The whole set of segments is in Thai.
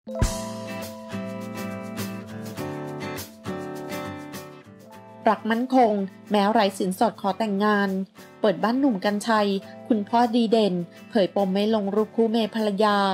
รักมั่นคงแม้ไร้สินสอดขอแต่งงานเปิดบ้านหนุ่มกรรชัยคุณพ่อดีเด่นเผยปมไม่ลงรูปคู่เมย์ภรรยา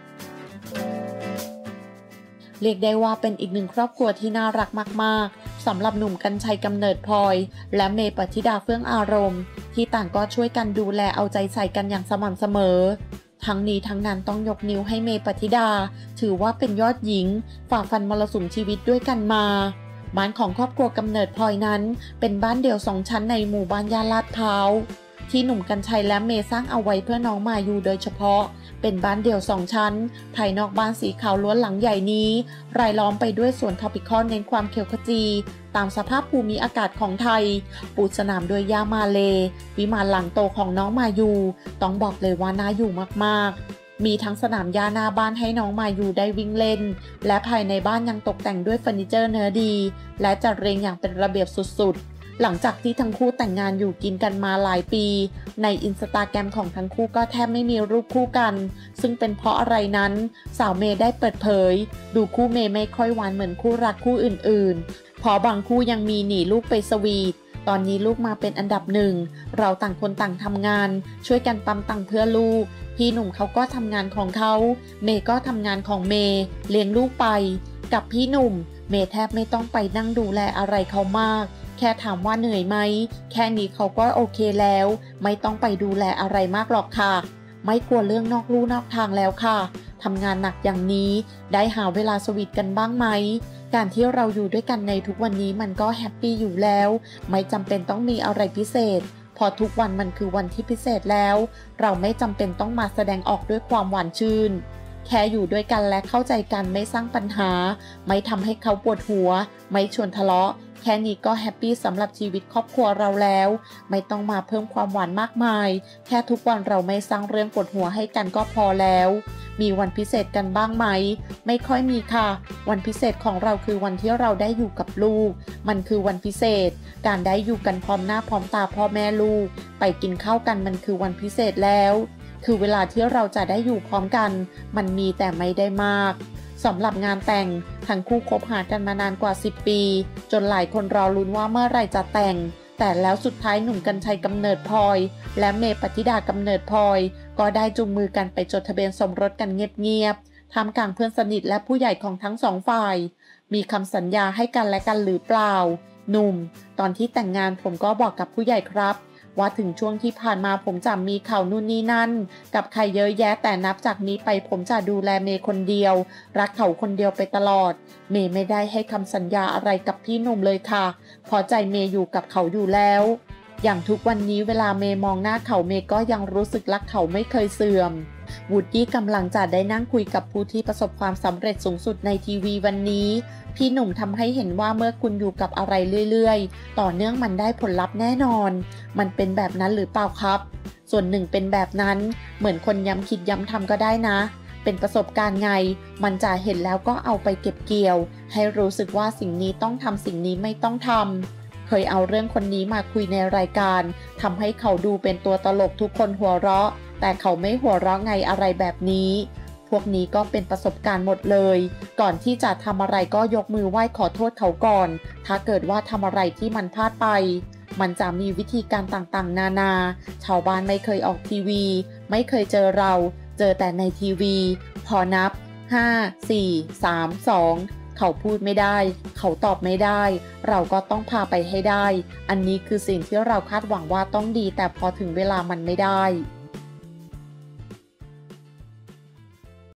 เรียกได้ว่าเป็นอีกหนึ่งครอบครัวที่น่ารักมากๆสำหรับหนุ่มกรรชัยกำเนิดพลอยและเมย์ปฏิดาเฟื่องอารมณ์ที่ต่างก็ช่วยกันดูแลเอาใจใส่กันอย่างสม่ำเสมอทั้งนี้ทั้งนั้นต้องยกนิ้วให้เมย์ปฏิดาถือว่าเป็นยอดหญิงฝ่าฟันมรสุมชีวิตด้วยกันมาบ้านของครอบครัวกำเนิดพลอยนั้นเป็นบ้านเดี่ยว2 ชั้นในหมู่บ้านย่านลาดพร้าวที่หนุ่มกรรชัยและเมย์สร้างเอาไว้เพื่อน้องมายูโดยเฉพาะเป็นบ้านเดี่ยว2 ชั้นภายนอกบ้านสีขาวล้วนหลังใหญ่นี้รายล้อมไปด้วยสวนทรอปิคอลเน้นความเขียวขจีตามสภาพภูมิอากาศของไทยปูสนามด้วยหญ้ามาเลวิมานหลังโตของน้องมายูต้องบอกเลยว่าน่าอยู่มากๆมีทั้งสนามหญ้าหน้าบ้านให้น้องมายูได้วิ่งเล่นและภายในบ้านยังตกแต่งด้วยเฟอร์นิเจอร์เนื้อดีและจัดเรียงอย่างเป็นระเบียบสุดๆหลังจากที่ทั้งคู่แต่งงานอยู่กินกันมาหลายปีในอินสตาแกรมของทั้งคู่ก็แทบไม่มีรูปคู่กันซึ่งเป็นเพราะอะไรนั้นสาวเมย์ได้เปิดเผยดูคู่เมย์ไม่ค่อยหวานเหมือนคู่รักคู่อื่นๆเพราะบางคู่ยังมีหนีลูกไปสวีทตอนนี้ลูกมาเป็นอันดับหนึ่งเราต่างคนต่างทำงานช่วยกันปั๊มตังค์เพื่อลูกพี่หนุ่มเขาก็ทำงานของเขาเมย์ก็ทำงานของเมย์เลี้ยงลูกไปกับพี่หนุ่มเมย์แทบไม่ต้องไปนั่งดูแลอะไรเขามากแค่ถามว่าเหนื่อยไหมแค่นี้เขาก็โอเคแล้วไม่ต้องไปดูแลอะไรมากหรอกค่ะไม่กลัวเรื่องนอกลู่นอกทางแล้วค่ะทำงานหนักอย่างนี้ได้หาเวลาสวีทกันบ้างไหมการที่เราอยู่ด้วยกันในทุกวันนี้มันก็แฮปปี้อยู่แล้วไม่จำเป็นต้องมีอะไรพิเศษพอทุกวันมันคือวันที่พิเศษแล้วเราไม่จำเป็นต้องมาแสดงออกด้วยความหวานชื่นแค่อยู่ด้วยกันและเข้าใจกันไม่สร้างปัญหาไม่ทำให้เขาปวดหัวไม่ชวนทะเลาะแค่นี้ก็แฮปปี้สำหรับชีวิตครอบครัวเราแล้วไม่ต้องมาเพิ่มความหวานมากมายแค่ทุกวันเราไม่สร้างเรื่องปวดหัวให้กันก็พอแล้วมีวันพิเศษกันบ้างไหมไม่ค่อยมีค่ะวันพิเศษของเราคือวันที่เราได้อยู่กับลูกมันคือวันพิเศษการได้อยู่กันพร้อมหน้าพร้อมตาพ่อแม่ลูกไปกินข้าวกันมันคือวันพิเศษแล้วคือเวลาที่เราจะได้อยู่พร้อมกันมันมีแต่ไม่ได้มากสำหรับงานแต่งทั้งคู่คบหากันมานานกว่า10 ปีจนหลายคนรอลุ้นว่าเมื่อไหร่จะแต่งแต่แล้วสุดท้ายหนุ่มกรรชัยกำเนิดพลอยและเมย์ปฏิดากำเนิดพลอยก็ได้จูงมือกันไปจดทะเบียนสมรสกันเงียบๆท่ามกลางเพื่อนสนิทและผู้ใหญ่ของทั้งสองฝ่ายมีคำสัญญาให้กันและกันหรือเปล่าหนุ่มตอนที่แต่งงานผมก็บอกกับผู้ใหญ่ครับว่าถึงช่วงที่ผ่านมาผมจะมีข่าวนู่นนี่นั่นกับใครเยอะแยะแต่นับจากนี้ไปผมจะดูแลเมย์คนเดียวรักเขาคนเดียวไปตลอดเมย์ไม่ได้ให้คำสัญญาอะไรกับพี่หนุ่มเลยค่ะพอใจเมย์อยู่กับเขาอยู่แล้วอย่างทุกวันนี้เวลาเมย์มองหน้าเขาเมย์ก็ยังรู้สึกรักเขาไม่เคยเสื่อมวูดดี้กำลังจะได้นั่งคุยกับผู้ที่ประสบความสำเร็จสูงสุดในทีวีวันนี้พี่หนุ่มทำให้เห็นว่าเมื่อคุณอยู่กับอะไรเรื่อยๆต่อเนื่องมันได้ผลลัพธ์แน่นอนมันเป็นแบบนั้นหรือเปล่าครับส่วนหนึ่งเป็นแบบนั้นเหมือนคนย้ำคิดย้ำทำก็ได้นะเป็นประสบการณ์ไงมันจะเห็นแล้วก็เอาไปเก็บเกี่ยวให้รู้สึกว่าสิ่งนี้ต้องทำสิ่งนี้ไม่ต้องทำเคยเอาเรื่องคนนี้มาคุยในรายการทำให้เขาดูเป็นตัวตลกทุกคนหัวเราะแต่เขาไม่หัวเราะไงอะไรแบบนี้พวกนี้ก็เป็นประสบการณ์หมดเลยก่อนที่จะทำอะไรก็ยกมือไหว้ขอโทษเขาก่อนถ้าเกิดว่าทำอะไรที่มันพลาดไปมันจะมีวิธีการต่างๆนานาชาวบ้านไม่เคยออกทีวีไม่เคยเจอเราเจอแต่ในทีวีพอนับ5 4 3 2เขาพูดไม่ได้เขาตอบไม่ได้เราก็ต้องพาไปให้ได้อันนี้คือสิ่งที่เราคาดหวังว่าต้องดีแต่พอถึงเวลามันไม่ได้